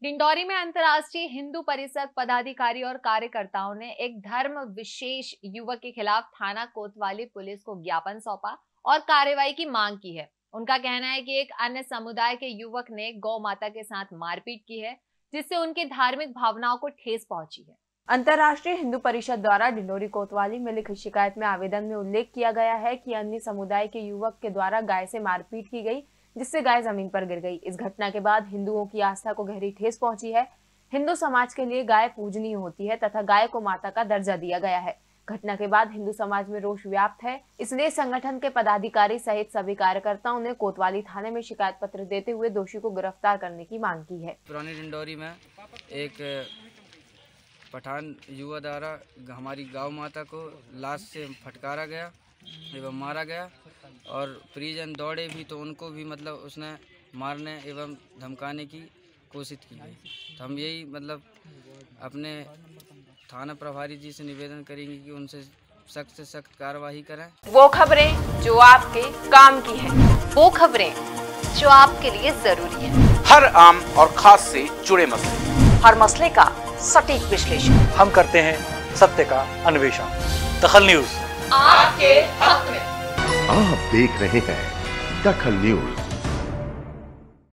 डिंडौरी में अंतर्राष्ट्रीय हिंदू परिषद पदाधिकारी और कार्यकर्ताओं ने एक धर्म विशेष युवक के खिलाफ थाना कोतवाली पुलिस को ज्ञापन सौंपा और कार्रवाई की मांग की है। उनका कहना है कि एक अन्य समुदाय के युवक ने गौ माता के साथ मारपीट की है, जिससे उनकी धार्मिक भावनाओं को ठेस पहुंची है। अंतर्राष्ट्रीय हिंदू परिषद द्वारा डिंडौरी कोतवाली में लिखित शिकायत में आवेदन में उल्लेख किया गया है कि अन्य समुदाय के युवक के द्वारा गाय से मारपीट की गई, जिससे गाय जमीन पर गिर गई। इस घटना के बाद हिंदुओं की आस्था को गहरी ठेस पहुंची है। हिंदू समाज के लिए गाय पूजनीय होती है तथा गाय को माता का दर्जा दिया गया है। घटना के बाद हिंदू समाज में रोष व्याप्त है, इसलिए संगठन के पदाधिकारी सहित सभी कार्यकर्ताओं ने कोतवाली थाने में शिकायत पत्र देते हुए दोषी को गिरफ्तार करने की मांग की है। पुरानी डिंडौरी में एक पठान युवा द्वारा हमारी गौ माता को लाश से फटकारा गया एवं मारा गया और परिजन दौड़े भी तो उनको भी मतलब उसने मारने एवं धमकाने की कोशिश की गई। तो हम यही अपने थाना प्रभारी जी से निवेदन करेंगे कि उनसे सख्त से सख्त कार्रवाई करें। वो खबरें जो आपके काम की है, वो खबरें जो आपके लिए जरूरी है, हर आम और खास से जुड़े मसले, हर मसले का सटीक विश्लेषण हम करते हैं, सत्य का अन्वेषण। दखल न्यूज आपके हक में। आप देख रहे हैं दखल न्यूज।